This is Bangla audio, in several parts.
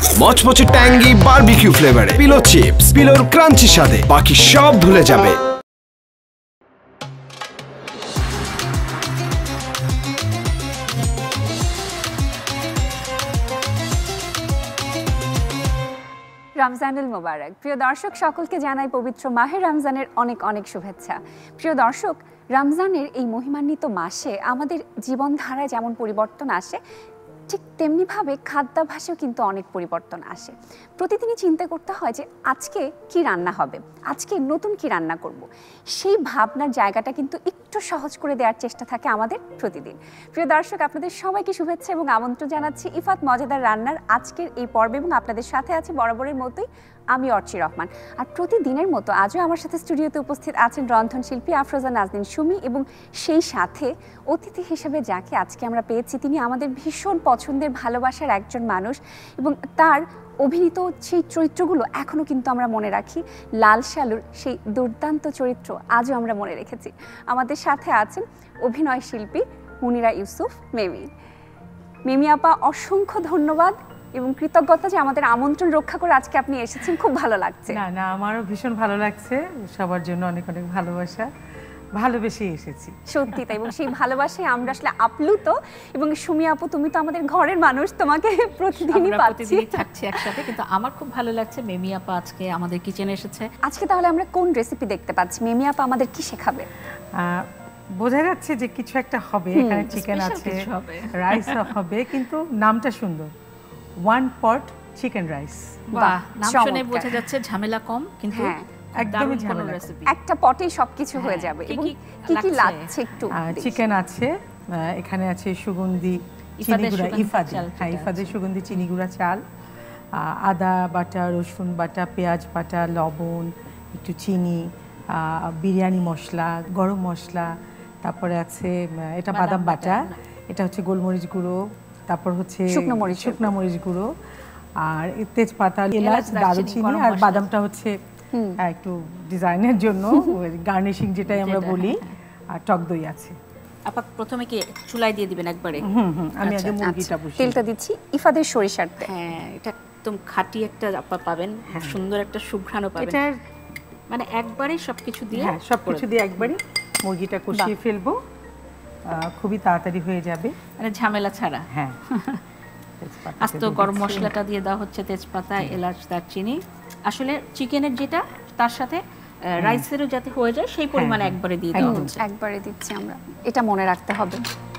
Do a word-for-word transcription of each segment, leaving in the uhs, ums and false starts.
মচমচে ট্যাঙ্গি বারবিকিউ ফ্লেভারে পিলো চিপস, পিলোর ক্রাঞ্চি স্বাদে বাকি সব ভুলে যাবে। রমজানুল মোবারক। প্রিয় দর্শক, সকলকে জানাই পবিত্র মাহে রমজানের অনেক অনেক শুভেচ্ছা। প্রিয় দর্শক, রমজানের এই মহিমান্বিত মাসে আমাদের জীবনধারায় যেমন পরিবর্তন আসে, ঠিক তেমনিভাবে খাদ্যাভ্যাসেও কিন্তু অনেক পরিবর্তন আসে। প্রতিদিনই চিন্তা করতে হয় যে আজকে কি রান্না হবে, আজকে নতুন কি রান্না করব। সেই ভাবনার জায়গাটা কিন্তু একটু সহজ করে দেওয়ার চেষ্টা থাকে আমাদের প্রতিদিন। প্রিয় দর্শক, আপনাদের সবাইকে শুভেচ্ছা এবং আমন্ত্রণ জানাচ্ছি ইফাত মজাদার রান্নার আজকের এই পর্বে, এবং আপনাদের সাথে আছে বরাবরের মতোই আমি অর্চি রহমান। আর প্রতিদিনের মতো আজও আমার সাথে স্টুডিওতে উপস্থিত আছেন রন্ধনশিল্পী আফরোজা নাজনীন সুমি, এবং সেই সাথে অতিথি হিসেবে যাকে আজকে আমরা পেয়েছি তিনি আমাদের ভীষণ পছন্দের ভালোবাসার একজন মানুষ, এবং তার অভিনীত সেই চরিত্রগুলো এখনও কিন্তু আমরা মনে রাখি। লাল শালুর সেই দুর্দান্ত চরিত্র আজও আমরা মনে রেখেছি। আমাদের সাথে আছেন অভিনয় শিল্পী মুনিরা ইউসুফ মেমি। মেমি আপা, অসংখ্য ধন্যবাদ এবং কৃতজ্ঞতা যে আমাদের আমন্ত্রণ রক্ষা করে আজকে আপনি এসেছেন, খুব ভালো লাগছে। না না আমারও ভীষণ ভালো লাগছে, সবার জন্য অনেক অনেক ভালোবাসা, ভালোবেসে এসেছি সত্যি তাই, এবং সেই ভালোবাসায় আমরা আসলে আপ্লুত। এবং সুমি আপু, তুমি তো আমাদের ঘরের মানুষ, তোমাকে প্রতিদিনই পাচ্ছি, থাকছি একসাথে, কিন্তু আমার খুব ভালো লাগছে মেমি আপা আজকে আমাদের কিচেনে এসেছে। আজকে তাহলে আমরা কোন রেসিপি দেখতে পাচ্ছি? মেমি আপা আমাদের কি শেখাবে? বোঝা যাচ্ছে যে কিছু একটা হবে, এখানে চিকেন আছে, রাইস হবে, কিন্তু নামটা সুন্দর, ওয়ান পট চিকেন রাইস। বাহ, নাম শুনে বোঝা যাচ্ছে ঝামেলা কম, কিন্তু একদমই ঝামেলা রেসিপি, একটা পটেই সবকিছু হয়ে যাবে। এবং কি কি লাগছে একটু? চিকেন আছে, এখানে আছে সুগন্ধি চিনি গুঁড়া, ইফাদ, হ্যাঁ ইফাদের সুগন্ধি চিনি গুঁড়া চাল, আদা বাটা, রসুন বাটা, পেঁয়াজ বাটা, লবণ, একটু চিনি, বিরিয়ানি মশলা, গরম মশলা, তারপরে আছে এটা বাদাম বাটা, এটা হচ্ছে গোলমরিচ গুঁড়ো, তারপর হচ্ছে শুকনো মরিচ শুকনো মরিচ গুঁড়ো, আর তেজপাতা, এলাচ, দারুচিনি, আর বাদামটা হচ্ছে একটু ডিজাইনের জন্য গার্নিশিং যেটাই আমরা বলি, আর টক দই আছে। আপা প্রথমে কি চুলায় দিয়ে দিবেন একবারে? হুম হুম আমি আগে মুরগিটা বসিয়ে তেলটা দিচ্ছি ইফাদের সরিষার তেল। হ্যাঁ, এটা একদম খাঁটি একটা আপা পাবেন, সুন্দর একটা সুঘ্রাণও পাবেন। এটা মানে একবারে সবকিছু দিয়ে, হ্যাঁ সবকিছু দিয়ে একবারে মুরগিটা কষিয়ে ফেলবো, খুবই তাড়াতাড়ি হয়ে যাবে, মানে ঝামেলা ছাড়া। হ্যাঁ, আস্ত গরম মশলাটা দিয়ে দেওয়া হচ্ছে, তেজপাতা, এলাচ, দারচিনি। আসলে চিকেনের যেটা তার সাথে রাইসেরও যাতে হয়ে যায় সেই পরিমাণে একবারে দিয়ে দেওয়া হচ্ছে। একবারে দিচ্ছি আমরা, এটা মনে রাখতে হবে,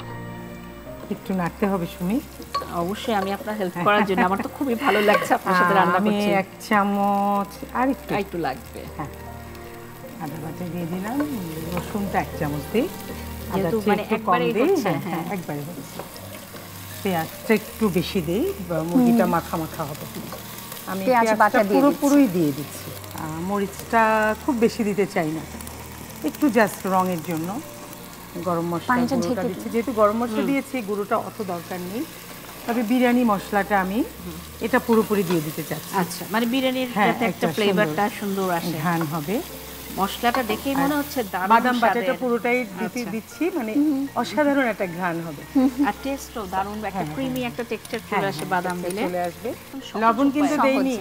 একটু নাড়তে হবে সুমি। অবশ্যই, আমি আপনার হেল্প করার জন্য, আমার তো খুবই ভালো লাগছে আপনার সাথে রান্না করতে। আমি এক চামচ আর একটু একটু লাগবে, হ্যাঁ আদা বাটা দিয়ে দিলাম, রসুনটা এক চামচ দিই, যেহেতু মানে একবারে হচ্ছে। হ্যাঁ একবারে হচ্ছে, পেঁয়াজটা একটু বেশি দিই, মুরগিটা মাখা মাখা হবে। আমি পেঁয়াজটা পুরোপুরি দিয়ে দিচ্ছি, মরিচটা খুব বেশি দিতে চাই না, একটু জাস্ট রঙের জন্য। গরম মশলা গুঁড়োটা দিচ্ছি, যেহেতু গরম মশলা দিয়েছি গুঁড়োটা অত দরকার নেই, তবে বিরিয়ানি মশলাটা আমি এটা পুরোপুরি দিয়ে দিতে চাচ্ছি। আচ্ছা, মানে বিরিয়ানির একটা ফ্লেভারটা সুন্দর আসে, ঘ্রাণ হবে। মশলাটা দেখেই মনে হচ্ছে দারুণ, বাদাম বাটাটা পুরোটাই দিতে দিচ্ছি, মানে অসাধারণ একটা ঘ্রাণ হবে, আর টেস্টও দারুণ, একটা ক্রিমি একটা টেক্সচার চলে আসে বাদাম দিলে, চলে আসবে। লবণ কিন্তু দেইনি,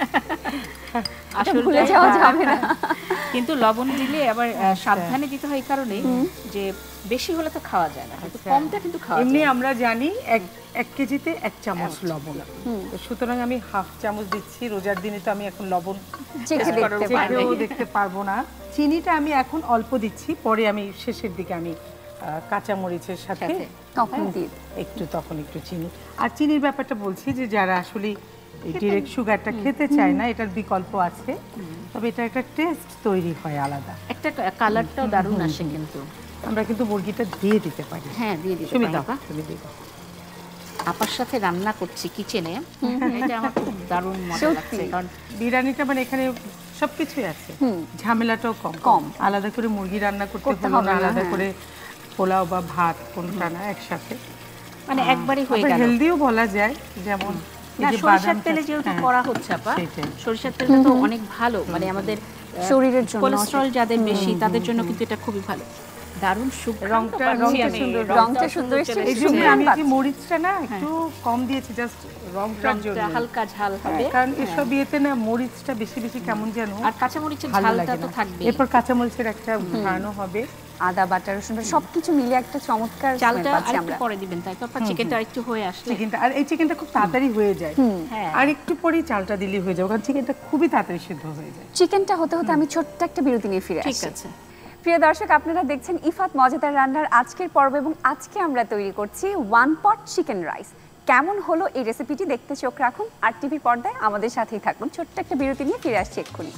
আসলে ভুলে যাওয়া যাবে না, কিন্তু লবণ দিলে আবার সাবধানে দিতে হয়, এই কারণে যে বেশি হলে তো খাওয়া যায় না, কিন্তু কমটা কিন্তু খাওয়া যায়। এমনি আমরা জানি এক এক কেজিতে এক চামচ লবণ, সুতরাং আমি হাফ চামচ দিচ্ছি। রোজার দিনে তো আমি এখন লবণ দেখতে পারবো না। চিনিটা আমি এখন অল্প দিচ্ছি, পরে আমি শেষের দিকে আমি কাঁচা মরিচের সাথে তখন দিই একটু, তখন একটু চিনি। আর চিনির ব্যাপারটা বলছি যে যারা আসলে ডিরেক্ট সুগারটা খেতে চায় না, এটার বিকল্প আছে, তবে এটা একটা টেস্ট তৈরি হয় আলাদা, একটা কালারটাও দারুণ আসে। কিন্তু আমরা কিন্তু মুরগিটা দিয়ে দিতে পারি। হ্যাঁ দিয়ে দিতে পারি। আপার সাথে রান্না করছি কিচেনে, এটা আমার খুব দারুণ মজা লাগছে, কারণ বিরিয়ানিটা মানে এখানে সবকিছুই আছে, ঝামেলাটাও কম কম আলাদা করে মুরগি রান্না করতে হলো না, আলাদা করে পোলাও বা ভাত কোনটা না, একসাথে মানে একবারই হয়ে গেল। হেলদিও বলা যায়, যেমন সরিষার তেলে যেহেতু করা হচ্ছে আপা, সরিষার তেলটা তো অনেক ভালো, মানে আমাদের শরীরের জন্য, কোলেস্টেরল যাদের বেশি তাদের জন্য কিন্তু এটা খুবই ভালো। দারুণ সুগন্ধ, রংটা রংটা সুন্দর, রংটা সুন্দর এসেছে। এই জন্য আমি কি মরিচটা না একটু কম দিয়েছি, জাস্ট রংটার জন্য, হালকা ঝাল হবে, কারণ এসব ইয়েতে না মরিচটা বেশি বেশি কেমন যেন, আর কাঁচা মরিচের ঝালটা তো থাকবে, এরপর কাঁচা মরিচের একটা ঘ্রাণও হবে, আদা বাটা রসুন সবকিছু মিলে একটা চমৎকার চালটা স্মেল পাচ্ছি আরেকটু আমরা। পরে দিবেন তাই তো আপা? চিকেনটা আরেকটু হয়ে আসলে, চিকেনটা, আর এই চিকেনটা খুব তাড়াতাড়ি হয়ে যায়, হ্যাঁ, আর একটু পরেই চালটা দিলেই হয়ে যাবে, কারণ চিকেনটা খুবই তাড়াতাড়ি সিদ্ধ হয়ে যায়। চিকেনটা হতে হতে আমি ছোট্ট একটা বিরতি নিয়ে ফিরে আসি। ঠিক আছে। প্রিয় দর্শক, আপনারা দেখছেন ইফাত মজাদার রান্নার আজকের পর্ব, এবং আজকে আমরা তৈরি করছি ওয়ান পট চিকেন রাইস। কেমন হলো এই রেসিপিটি দেখতে চোখ রাখুন আর টিভির পর্দায় আমাদের সাথেই থাকুন। ছোট্ট একটা বিরতি নিয়ে ফিরে আসছি এক্ষুনি।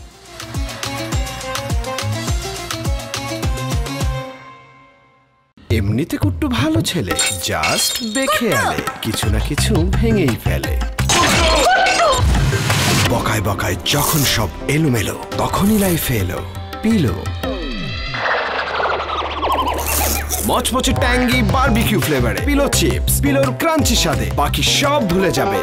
এমনিতে কুট্টু ভালো ছেলে, জাস্ট বেখেয়ালে কিছু না কিছু ভেঙেই ফেলে। বকায় বকায় যখন সব এলোমেলো, তখনই লাইফে এলো পিলো, মচমচে ট্যাঙ্গি বারবিকিউ ফ্লেভারে পিলো চিপস, পিলোর ক্রাঞ্চি স্বাদে বাকি সব ভুলে যাবে।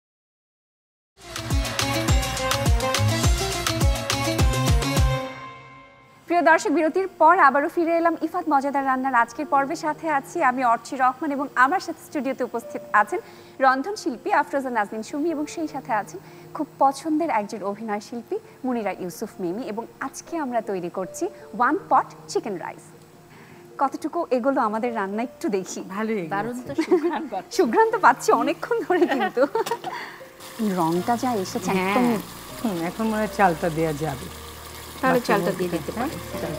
প্রিয় দর্শক, বিরতির পর আবারও ফিরে এলাম ইফাত মজাদার রান্নার আজকের পর্বের সাথে আছি আমি অর্চি রহমান, এবং আমার সাথে স্টুডিওতে উপস্থিত আছেন রন্ধন শিল্পী আফরোজা নাজনীন সুমি, এবং সেই সাথে আছেন খুব পছন্দের একজন অভিনয় শিল্পী মুনিরা ইউসুফ মিমি, এবং আজকে আমরা তৈরি করছি ওয়ান পট চিকেন রাইস। কতটুকু এগুলো আমাদের রান্না একটু দেখি। ভালোই, দারুণ তো সুঘ্রাণ পাচ্ছি, সুঘ্রাণ তো পাচ্ছি অনেকক্ষণ ধরে, কিন্তু রংটা যা এসেছে একদম। হুম, এখন মনে হয় চালটা দেওয়া যাবে, তাহলে চালটা দিয়ে দিতে পারি।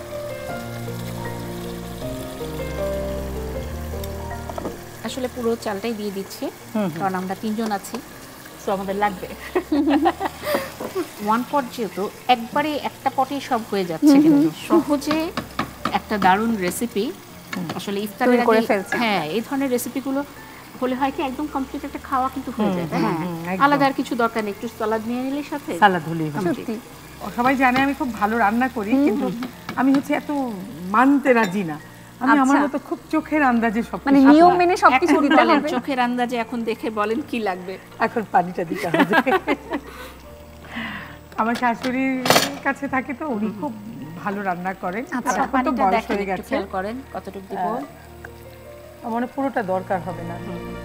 আসলে পুরো চালটাই দিয়ে দিচ্ছি, কারণ আমরা তিনজন আছি, তো আমাদের লাগবে। ওয়ান পট যেহেতু একবারে একটা পটেই সব হয়ে যাচ্ছে, কিন্তু সহজে একটা দারুণ রেসিপি আসলে ইফতারের করে আগে, ফেলছে। হ্যাঁ এই ধরনের রেসিপিগুলো হলে হয় কি একদম কমপ্লিট একটা খাওয়া কিন্তু হয়ে যায়, তাই না? আলাদা আর কিছু দরকার নেই, একটু সালাদ নিয়ে নিলে সাথে সালাদ হলেই হবে। সত্যি সবাই জানে আমি খুব ভালো রান্না করি, কিন্তু আমি হচ্ছে এত মানতে রাজি না। আমি আমার মতো খুব চোখের আন্দাজে সব, মানে নিয়ম মেনে সবকিছু এখন দিতে বলেন, হবে। চোখের আন্দাজে এখন দেখে বলেন কি লাগবে। এখন পানিটা দিতে হবে। আমার শাশুড়ির কাছে থাকে তো, উনি খুব ভালো রান্না করেন। আচ্ছা, এখন তো পানিটা বয়স দেখেন, হয়ে একটু গেছে, খেয়াল করেন কতটুকু দিব। আমার মনে হয় পুরোটা দরকার হবে না।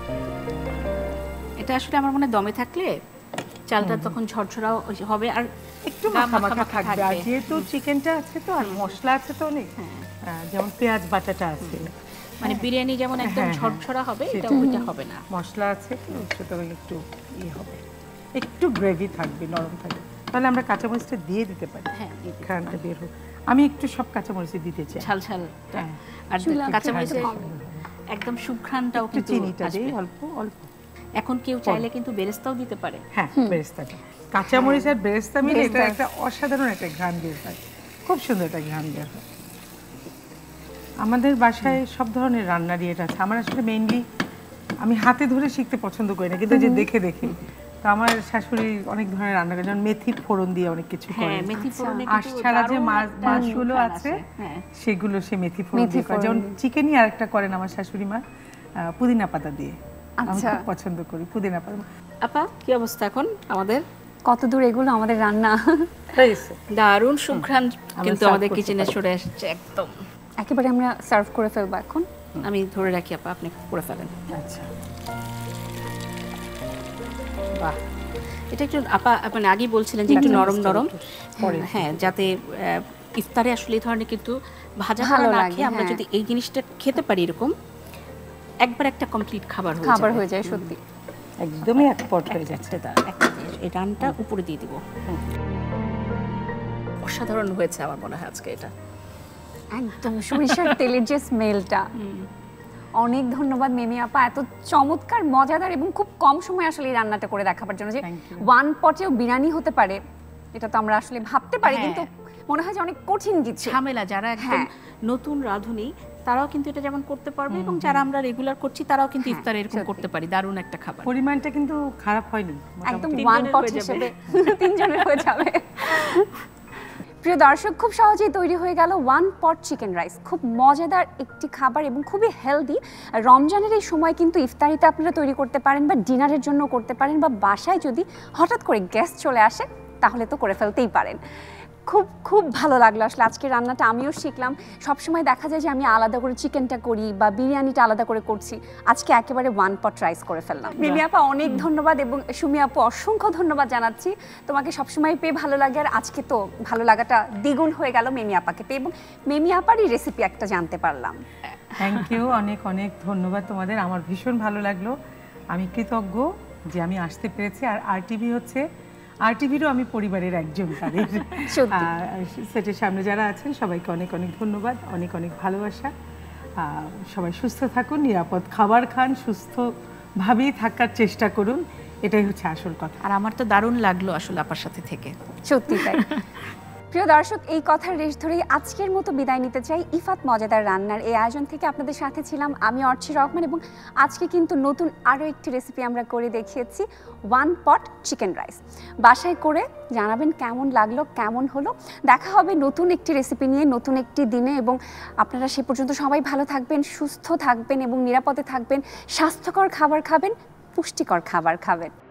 এটা আসলে আমার মনে হয় দমে থাকলে চালটা তখন ঝরঝরাও হবে, আর একটু মাখা মাখা থাকবে, আর যেহেতু চিকেনটা আছে তো, আর মশলা আছে তো অনেক, যেমন পেঁয়াজ বাটাটা আছে, মানে বিরিয়ানি যেমন একদম ঝরঝরা হবে, এটা ওইটা হবে না। মশলা আছে তো, সুতরাং একটু ইয়ে হবে, একটু গ্রেভি থাকবে, নরম থাকবে। তাহলে আমরা কাঁচামরিচটা দিয়ে দিতে পারি, হ্যাঁ, ঘ্রাণটা বের হোক। আমি একটু সব কাঁচামরিচ দিতে চাই, ঝাল ঝাল, আর কাঁচামরিচের একদম সুঘ্রাণটাও কিন্তু চিনিটা দিই আসবে। অল্প অল্প। এখন কেউ চাইলে কিন্তু বেরেস্তাও দিতে পারে। হ্যাঁ, বেরেস্তাটা, কাঁচামরিচ আর বেরেস্তা মিলে এটা একটা অসাধারণ একটা ঘ্রাণ বের হয়, খুব সুন্দর একটা ঘ্রাণ বের হয়। আমাদের বাসায় সব ধরনের রান্নারই এটা আছে। আমার আসলে মেইনলি আমি হাতে ধরে শিখতে পছন্দ করি না, কিন্তু যে দেখে দেখে, তো আমার শাশুড়ি অনেক ধরনের রান্না করে, যেমন মেথি ফোড়ন দিয়ে অনেক কিছু করে। হ্যাঁ, মেথি ফোড়নে আঁশ ছাড়া যে মাছ মাছগুলো আছে, সেগুলো সে মেথি ফোড়ন দিয়ে করে। যেমন চিকেনই আরেকটা করেন আমার শাশুড়ি মা, পুদিনা পাতা দিয়ে। আমি খুব পছন্দ করি পুদিনা পাতা। আপা কি অবস্থা এখন আমাদের? কত দূর এগুলো আমাদের রান্না? দারুণ সুঘ্রাণ কিন্তু আমাদের কিচেনে চলে আসছে একদম। একেবারে আমরা সার্ভ করে ফেলবো এখন। আমি ধরে রাখি আপা, আপনি করে ফেলেন। আচ্ছা, বাহ, এটা একটু আপা মানে আগেই বলছিলেন যে একটু নরম নরম, হ্যাঁ, যাতে ইফতারে আসলে এই ধরনের কিন্তু ভাজা ভালো লাগে। আমরা যদি এই জিনিসটা খেতে পারি এরকম, একবার একটা কমপ্লিট খাবার হয়ে খাবার হয়ে যায়, সত্যি একদমই এক পট হয়ে যাচ্ছে। এই রানটা উপরে দিয়ে দিব। অসাধারণ হয়েছে আমার মনে হয় আজকে এটা, একদম সরিষার তেলের যে স্মেলটা। অনেক ধন্যবাদ মিমি আপা, এত চমৎকার মজাদার এবং খুব কম সময় আসলে এই রান্নাটা করে দেখাবার জন্য। যে ওয়ান পটেও বিরিয়ানি হতে পারে, এটা তো আমরা আসলে ভাবতে পারি, কিন্তু মনে হয় যে অনেক কঠিন কিছু, ঝামেলা। যারা একদম নতুন রাঁধুনি তারাও কিন্তু এটা যেমন করতে পারবে, এবং যারা আমরা রেগুলার করছি তারাও কিন্তু ইফতারে এরকম করতে পারি। দারুণ একটা খাবার, পরিমাণটা কিন্তু খারাপ হয়নি, একদম ওয়ান পট হিসেবে তিনজনের হয়ে যাবে। প্রিয় দর্শক, খুব সহজেই তৈরি হয়ে গেল ওয়ান পট চিকেন রাইস। খুব মজাদার একটি খাবার এবং খুবই হেলদি। রমজানের এই সময় কিন্তু ইফতারিতে আপনারা তৈরি করতে পারেন, বা ডিনারের জন্য করতে পারেন, বা বাসায় যদি হঠাৎ করে গেস্ট চলে আসে তাহলে তো করে ফেলতেই পারেন। খুব খুব ভালো লাগলো আসলে আজকে রান্নাটা আমিও শিখলাম। সবসময় দেখা যায় যে আমি আলাদা করে চিকেনটা করি বা বিরিয়ানিটা আলাদা করে করছি, আজকে একেবারে ওয়ান পট রাইস করে ফেললাম। মিমি আপা অনেক ধন্যবাদ এবং সুমি আপু অসংখ্য ধন্যবাদ জানাচ্ছি। তোমাকে সবসময় পেয়ে ভালো লাগে, আর আজকে তো ভালো লাগাটা দ্বিগুণ হয়ে গেল মিমি আপাকে পেয়ে, এবং মিমি আপারই রেসিপি একটা জানতে পারলাম। থ্যাংক ইউ, অনেক অনেক ধন্যবাদ তোমাদের। আমার ভীষণ ভালো লাগলো, আমি কৃতজ্ঞ যে আমি আসতে পেরেছি। আর আরটিভি হচ্ছে আরটিভিরও আমি পরিবারের একজন, তাদের সেটের সামনে যারা আছেন সবাইকে অনেক অনেক ধন্যবাদ, অনেক অনেক ভালোবাসা। সবাই সুস্থ থাকুন, নিরাপদ খাবার খান, সুস্থভাবেই থাকার চেষ্টা করুন, এটাই হচ্ছে আসল কথা। আর আমার তো দারুণ লাগলো আসলে আপার সাথে থেকে, সত্যি তাই। প্রিয় দর্শক, এই কথার রেশ ধরেই আজকের মতো বিদায় নিতে চাই। ইফাত মজাদার রান্নার এই আয়োজন থেকে আপনাদের সাথে ছিলাম আমি অর্চি রহমান, এবং আজকে কিন্তু নতুন আরও একটি রেসিপি আমরা করে দেখিয়েছি, ওয়ান পট চিকেন রাইস। বাসায় করে জানাবেন কেমন লাগলো, কেমন হলো। দেখা হবে নতুন একটি রেসিপি নিয়ে নতুন একটি দিনে, এবং আপনারা সে পর্যন্ত সবাই ভালো থাকবেন, সুস্থ থাকবেন এবং নিরাপদে থাকবেন, স্বাস্থ্যকর খাবার খাবেন, পুষ্টিকর খাবার খাবেন।